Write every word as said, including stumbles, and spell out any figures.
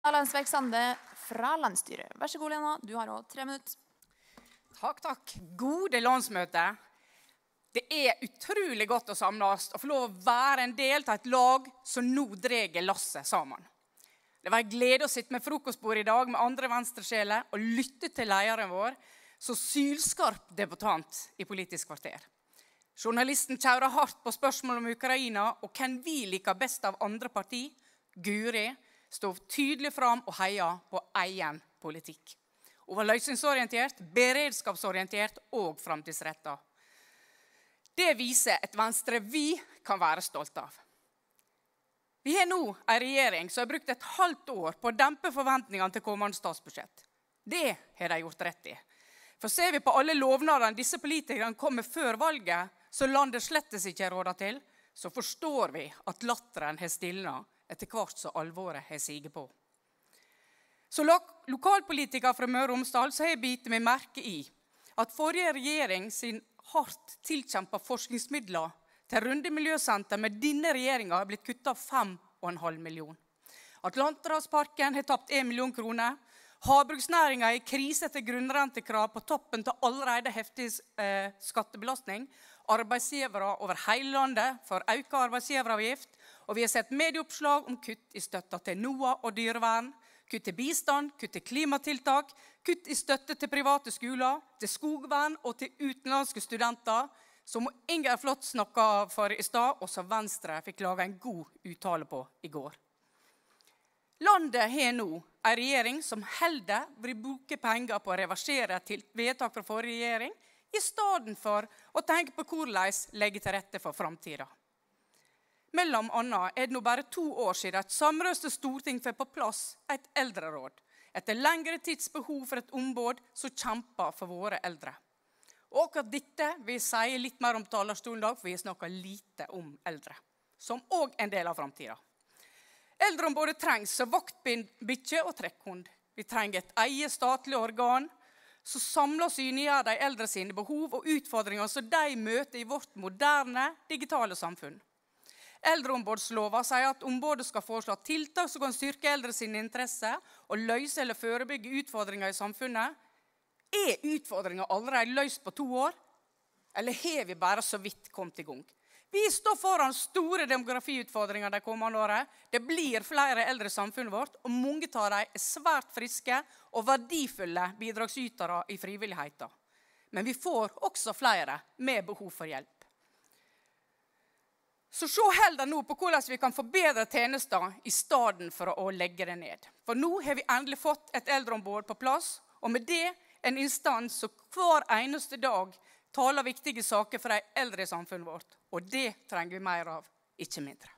Landsverk Sande fra landsstyret. Vær så god, Lena. Du har også tre minutter. Takk, takk. Gode landsmøte. Det er utrolig godt å samles og få lov å være en del av et lag som nå dreger lasset sammen. Det var en glede å sitte med frokostbord i dag med andre venstresjeler og lytte til lederen vår, så sylskarp debutant i Politisk kvarter. Journalisten kjører hardt på spørsmål om Ukraina og hvem vi liker best av andre parti. Guri stod tydelig fram og heia på egen politikk. Hun var løsningsorientert, beredskapsorientert og fremtidsrettet. Det viser et Venstre vi kan være stolt av. Vi har nå en regjering som har brukt et halvt år på å dempe forventningene til kommende statsbudsjett. Det har de gjort rett i. For ser vi på alle lovnadene disse politikerne kommer før valget, så landet slettes ikke rådet til, så forstår vi at latteren har stilnet etter hvert så alvoret har siget på. Så lo lokalpolitikere fra Møre og Romsdal så har jeg bitt meg merke i at forrige regjering sin hardt tilkjempet forskningsmidler til Runde Miljøsenter med denne regjeringen har blitt kuttet fem og en halv million. Atlanterhavsparken har tapt en million kroner. Havbruksnæringen er i krise etter grunnrentekrav på toppen til allerede heftig eh, skattebelastning. Arbeidsgivere over hele landet får økt arbeidsgiveravgift, og vi har sett medieoppslag om kutt i støtta til NOAH og dyrevern, kutt til bistand, kutt til klimatiltak, kutt i støtte til private skoler, til skogvern og til utenlandske studenter, som Inger Flott snakket for i stad, og som Venstre fikk lage en god uttale på i går. Landet har nå en regjering som heller vil bruke penger på å reversere til vedtak fra forrige regjering, i stedet for å tenke på hvordan legge til rette for fremtiden. Mellom annet er det nå bare to år siden et samrøstet storting fikk på plass et eldreråd, etter lengre tids behov for et ombud som kjemper for våre eldre. Og akkurat dette vil jeg si litt mer om talerstolen i dag, for vi snakker lite om eldre, som også en del av fremtiden. Eldreombudet trengs som vaktbikkje og trekkhund. Vi trenger et eget statlig organ som samler og synliggjør de eldre sine behov og utfordringer som de møter i vårt moderne, digitale samfunn. Eldreombudsloven sier at ombudet skal foreslå tiltak som kan styrke eldre sine interesser og løse eller forebygge utfordringer i samfunnet. Er utfordringer allerede løst på to år? Eller har vi bare så vidt kommet i gang? Vi står foran store demografiutfordringer de kommende årene. Det blir flere eldre i samfunnet vårt, og mange av dem er svært friske og verdifulle bidragsytere i frivilligheten. Men vi får også flere med behov for hjelp. Så se heller nå på hvordan vi kan forbedre tjenester i stedet for å legge det ned. For nå har vi endelig fått et eldreombud på plass, og med det en instans som hver eneste dag taler viktige saker for de eldre i samfunnet vårt. Og det trenger vi mer av, ikke mindre.